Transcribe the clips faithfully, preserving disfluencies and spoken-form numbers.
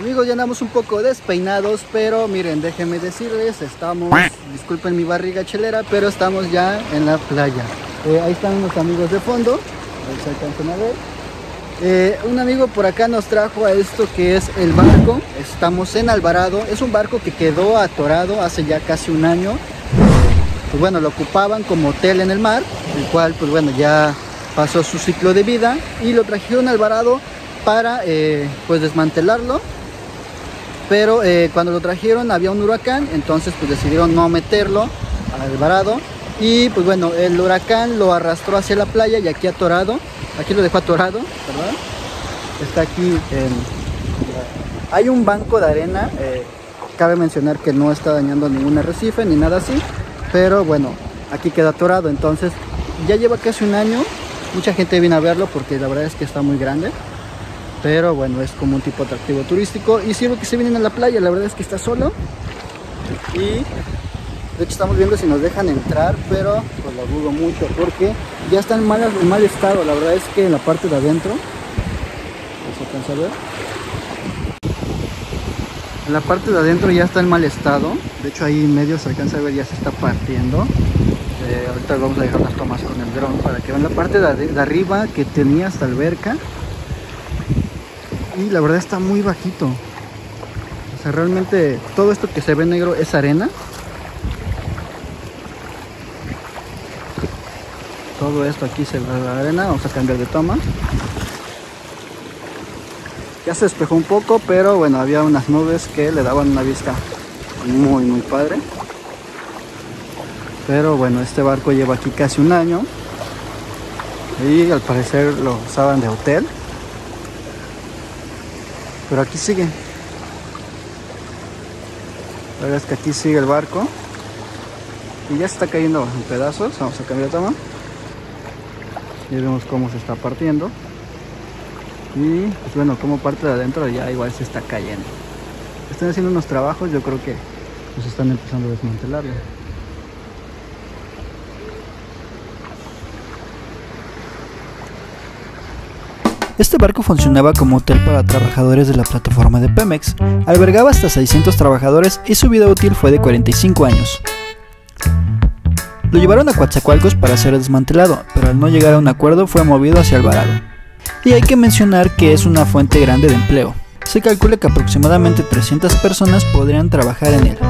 Amigos, ya andamos un poco despeinados, pero miren, déjenme decirles, estamos, disculpen mi barriga chelera, pero estamos ya en la playa. Eh, ahí están unos amigos de fondo, ahí se alcanzan a ver. Eh, un amigo por acá nos trajo a esto que es el barco. Estamos en Alvarado, es un barco que quedó atorado hace ya casi un año. Pues bueno, lo ocupaban como hotel en el mar, el cual pues bueno ya pasó su ciclo de vida y lo trajeron a Alvarado para eh, pues desmantelarlo. Pero eh, cuando lo trajeron había un huracán, entonces pues decidieron no meterlo a Alvarado. Y pues bueno, el huracán lo arrastró hacia la playa y aquí atorado. Aquí lo dejó atorado, ¿verdad? Está aquí en... Hay un banco de arena. Eh, cabe mencionar que no está dañando ningún arrecife ni nada así. Pero bueno, aquí queda atorado. Entonces ya lleva casi un año. Mucha gente viene a verlo porque la verdad es que está muy grande. Pero bueno, es como un tipo de atractivo turístico. Y sirve que se vienen a la playa, la verdad es que está solo. Y de hecho estamos viendo si nos dejan entrar, pero pues lo dudo mucho porque ya está en mal, en mal estado. La verdad es que en la parte de adentro, ¿se alcanza a ver? En la parte de adentro ya está en mal estado. De hecho ahí en medio se alcanza a ver, ya se está partiendo. Eh, ahorita vamos a dejar unas tomas con el dron para que vean la parte de, de arriba que tenía hasta alberca. Y la verdad está muy bajito. O sea, realmente todo esto que se ve negro es arena. Todo esto aquí se ve la arena. Vamos a cambiar de toma. Ya se despejó un poco, pero bueno, había unas nubes que le daban una vista muy muy padre. Pero bueno, este barco lleva aquí casi un año y al parecer lo usaban de hotel. Pero aquí sigue. La verdad es que aquí sigue el barco. Y ya se está cayendo en pedazos. Vamos a cambiar de toma. Y vemos cómo se está partiendo. Y pues bueno, como parte de adentro ya igual se está cayendo. Están haciendo unos trabajos, yo creo que pues están empezando a desmantelarlo. Este barco funcionaba como hotel para trabajadores de la plataforma de Pemex, albergaba hasta seiscientos trabajadores y su vida útil fue de cuarenta y cinco años. Lo llevaron a Coatzacoalcos para ser desmantelado, pero al no llegar a un acuerdo fue movido hacia Alvarado. Y hay que mencionar que es una fuente grande de empleo. Se calcula que aproximadamente trescientas personas podrían trabajar en él.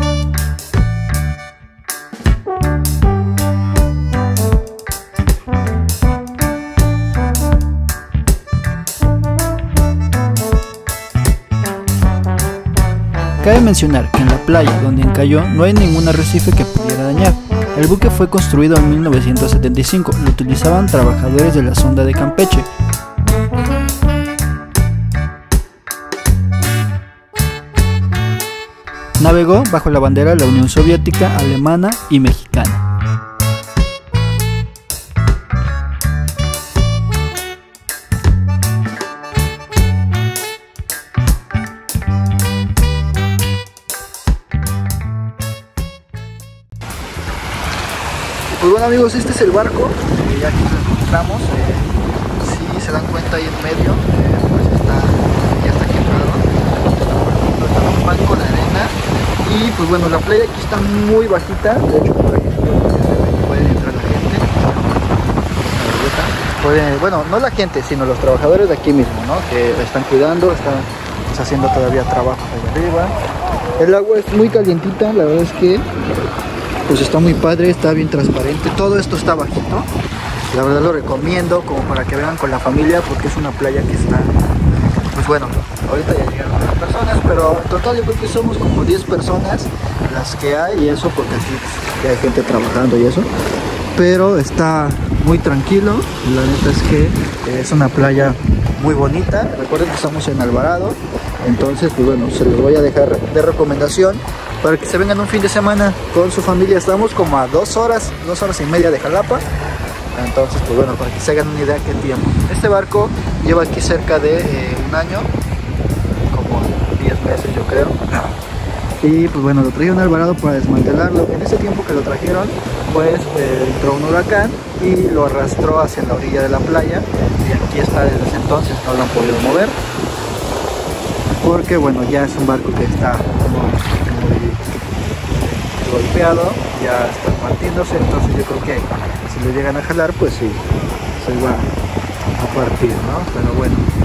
Cabe mencionar que en la playa donde encalló no hay ningún arrecife que pudiera dañar. El buque fue construido en mil novecientos setenta y cinco, lo utilizaban trabajadores de la sonda de Campeche. Navegó bajo la bandera de la Unión Soviética, alemana y mexicana. Pues bueno amigos, este es el barco, eh, ya aquí lo encontramos. Eh, si se dan cuenta ahí en medio, eh, pues está, ya está quebrado, está un banco de arena. Y pues bueno, la playa aquí está muy bajita. De hecho por aquí puede entrar la gente. Puede, bueno, no la gente, sino los trabajadores de aquí mismo, ¿no? Que están cuidando, están pues, haciendo todavía trabajos ahí arriba. El agua es muy calientita, la verdad es que pues está muy padre, está bien transparente. Todo esto está bajito. La verdad lo recomiendo como para que vengan con la familia porque es una playa que está, pues bueno, ahorita ya llegaron otras personas, pero en total yo creo que somos como diez personas las que hay y eso porque aquí ya hay gente trabajando y eso. Pero está muy tranquilo, la neta es que es una playa muy bonita. Recuerden que estamos en Alvarado, entonces pues bueno, se los voy a dejar de recomendación para que se vengan un fin de semana con su familia. Estamos como a dos horas, dos horas y media de Jalapa. Entonces, pues bueno, para que se hagan una idea qué tiempo. Este barco lleva aquí cerca de eh, un año, como diez meses yo creo. Y pues bueno, lo trajeron a Alvarado para desmantelarlo. En ese tiempo que lo trajeron, pues eh, entró un huracán y lo arrastró hacia la orilla de la playa. Y aquí está desde ese entonces, no lo han podido mover. porque bueno, ya es un barco que está muy, muy golpeado, ya está partiéndose, entonces yo creo que si lo llegan a jalar, pues sí, se va a partir, ¿no? Pero bueno.